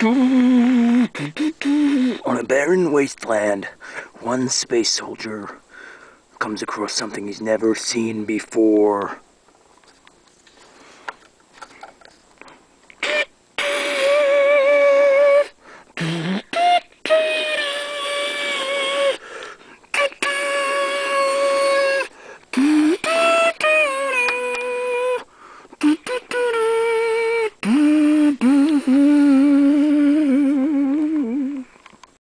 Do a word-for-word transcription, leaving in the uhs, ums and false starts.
On a barren wasteland, one space soldier comes across something he's never seen before.